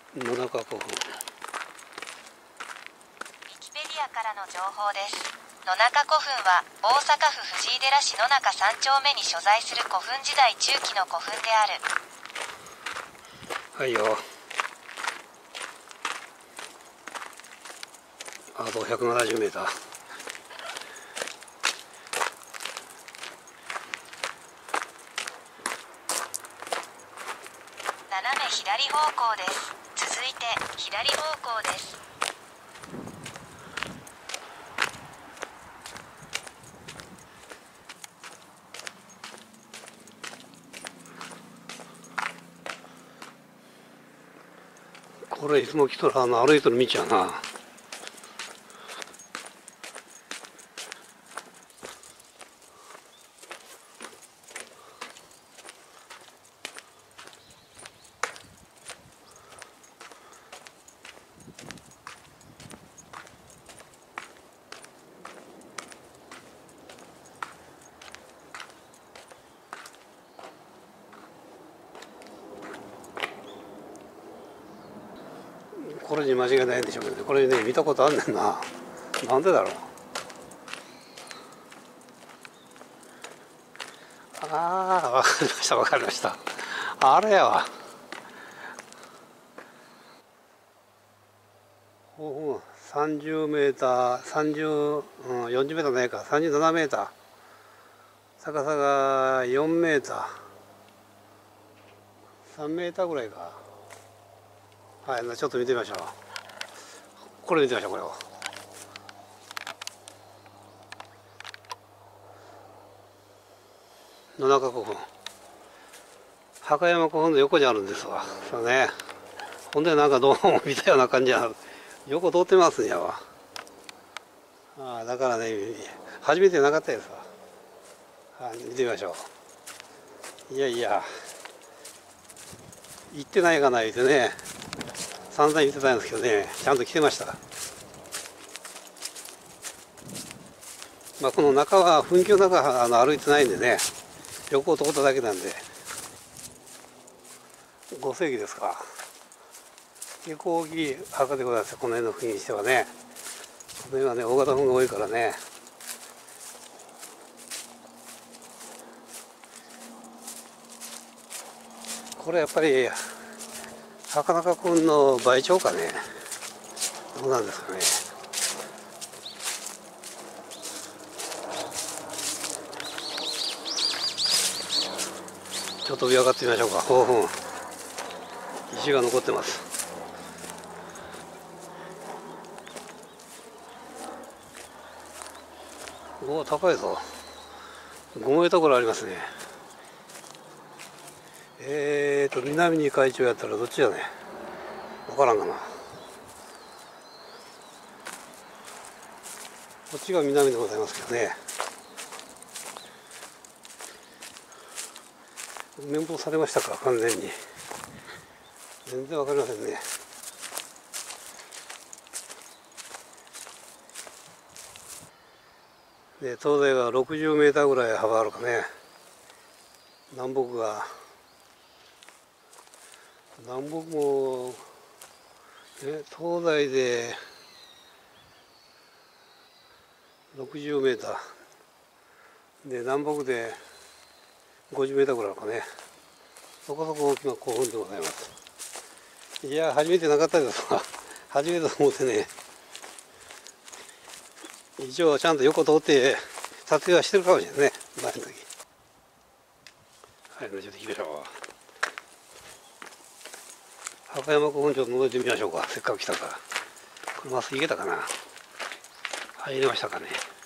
野中古墳。 ウィキペディアからの情報です。野中古墳は大阪府藤井寺市野中3丁目に所在する古墳時代中期の古墳である。 はいよ。あと170メーター。 斜め左方向です。続いて左方向です。 これいつも来とる歩いとる道やな。これに間違いないんでしょうけどね。これね見たことあんねんな。なんでだろう。ああ、わかりましたわかりました。あれやわ。30メーター、40メーターないか、37メーター。高さが4メーター。3メーターぐらいか。はい、ちょっと見てみましょう。これ見てみましょう、これを。野中古墳。墓山古墳の横にあるんですわ。そうね。ほんでなんかどうも見たような感じや。横通ってますんやわ。ああ、だからね、初めてなかったですわ。はい、見てみましょう。いやいや、行ってないかな言ってね、散々言ってたんですけどね、ちゃんと来てました。まあこの中は、墳丘の中は歩いてないんでね、横を通っただけなんで。5世紀ですか。結構大きい墓でございますよ、この辺の雰囲気にしてはね。この辺はね、大型墳が多いからね。これやっぱり墓中君の倍長かね。どうなんですかね。ちょっと上上がってみましょうか。石が残ってます。おお、高いぞ。5メートルぐらいありますね。南に会長やったらどっちやね。わからんかな。こっちが南でございますけどね。綿棒されましたか、完全に。全然わかりませんね。で、東西が60メーターぐらい幅あるかね。南北も、東西で60メーターで、南北で50メーターぐらいあるかね。そこそこ大きな古墳でございます。いや、初めてなかったですわ。初めてと思ってね。一応ちゃんと横通って撮影はしてるかもしれないね、前の時。はい、ちょっと行きましょう。墓山古墳ちょっと覗いてみましょうか。せっかく来たから。これまっすぐ行けたかな。入れましたかね。